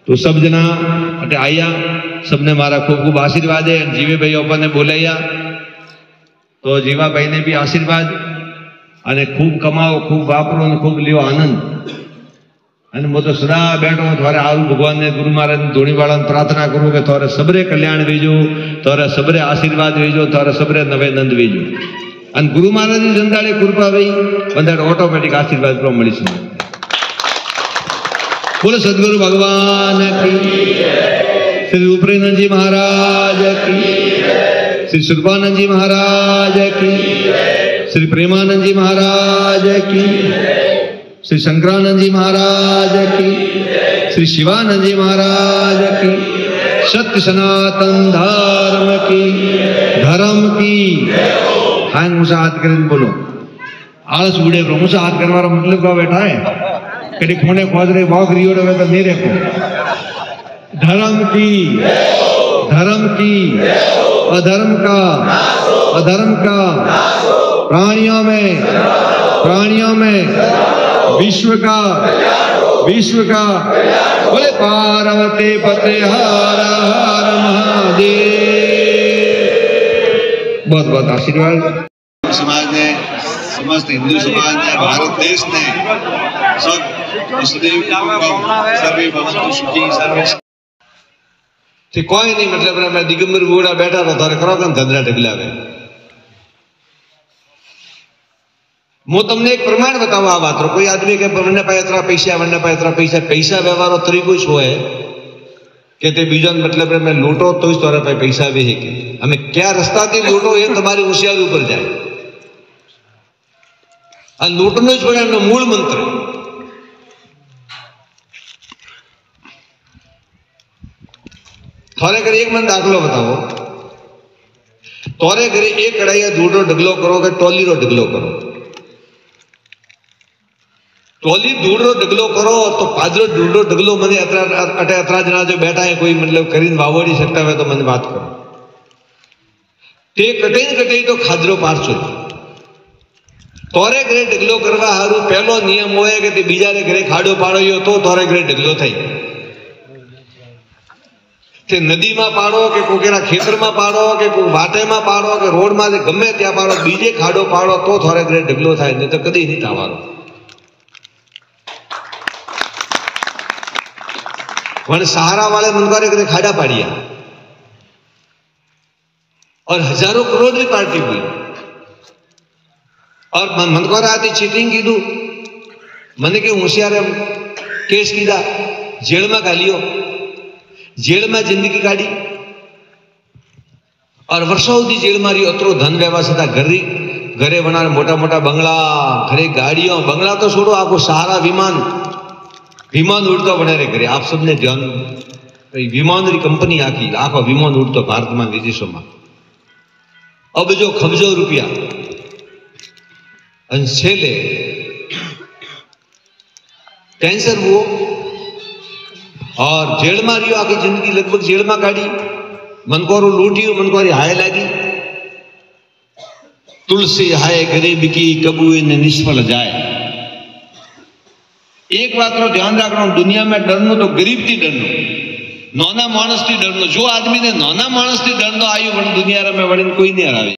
तो सब जना अटे आया, सबने मारा खूब खूब आशीर्वाद है। जीवे भाई अपन ने बोलाया तो जीवा भाई ने भी आशीर्वाद अने खूब कमाओ, खूब वापरो ने खूब लियो आनंद। अने मो तो सदा बैठो थारे आलू भगवान ने गुरु महाराज ने धोनीवाला ने प्रार्थना करूं कि थारे सबरे कल्याण वीजो, थारे सबरे आशीर्वाद वीजो, थारे सबरे नवे नंद वीजो। अने गुरु महाराज की जंदाड़े कृपा भाई बंदाड़े ऑटोमेटिक आशीर्वाद को मळी छे। बोलो सद्गुरु भगवान की, श्री रूपरेंद्र जी महाराज की, श्री सुरपानंद जी महाराज की, श्री प्रेमानंद जी महाराज की, श्री शंकरानंद जी महाराज की, श्री शिवानंद जी महाराज की, सत्य सनातन धर्म की। हाँ मुझे हाथ कर बोलो, आलस बुढ़े पर मुझे हाथ करवा मतलब क्या बैठा है कभी खोने खोज रहे भाग रियोड़ में तो मेरे को धर्म की अधर्म का प्राणियों में विश्व का बोले पार्वती पते हर हर महादेव। बहुत बहुत आशीर्वाद। समाज ने, समस्त हिंदू समाज ने, भारत देश ने सब वसुदेव सर्वे भवन्तु सुखी सर्वे कोई नहीं मतलब मैं दिगंबर बूढ़ा बैठा रहा थारे करो धंधरा ढगलावे। मु तमने एक प्रमाण बताऊं आ बात रो। कोई आदमी के वरने पाए इतना पैसा वरने पाए इतना पैसा व्यवहार तरीको छो है कि ते बीजन मतलब मैं लूटो तो इस तरह पे पैसा भी है कि हमें क्या रास्ता थी लूटो ये तुम्हारी होशियारी ऊपर जाए। आ लूटनो ज पड़े मूल मंत्र। थारे घरे एक मन दाखलो बताओ, तोरे घरे एक कढ़ाई दूध रो ढगलो करो कि टोली रो ढगलो करो। टोली दूध रो ढगलो करो तो पादरो दूध रो ढगलो मने अटे अतरा जना जो बैठा है कोई मतलब करीन वावड़ी सकता है तो मन बात करो ते कटे तो खादरो पारसो। तोरे घरे ढगलो करवा हारू पहलो नियम होए कि ते बीजा रे घरे खाडो पाड़ो तो तोरे घरे ढगलो थई। ते नदी में पाड़ो के कोकेना खेतर में पाड़ो के कोई वाटे में पाड़ो के रोड में गमे त्या पाड़ो बीजे खाडो पाड़ो तो थोड़े घरे ढगलो थाय नहीं तो कदी नहीं थावानो। वने सहारा वाले मनकारे घरे खाडा पाड़िया और हजारों करोड़ की पार्टी हुई और मनकारा आती चीटिंग कीधु मने के होशियार केस कीधा जेल में घालियो, जेल में जिंदगी काढ़ी और वर्षों सुधी जेल में रही। अतरो धन व्यवस्था घरे बना मोटा मोटा बंगला, घरे गाड़ियों, बंगला तो छोड़ो आपको सहारा विमान उड़ता बने रे घरे। आप सबने ध्यान विमान री कंपनी आखी आखो विमान उड़तो भारत में विदेशों में। अब जो खबजो रुपया छेले कैंसर हुआ और जेल में रही आखी जिंदगी लगभग जेल में काढ़ी। मनकोरो लूटियो मनकोरी हाय लागी। तुलसी हाय गरीब की कबू ने निष्फल जाए। एक बात रो ध्यान रखना दुनिया में डरनो तो गरीब थी डरनो, नौना मानस थी डरनो। जो आदमी ने नौना मानस थी डरनो आयु दुनिया में वड़ीने कोई नहीं हरावे।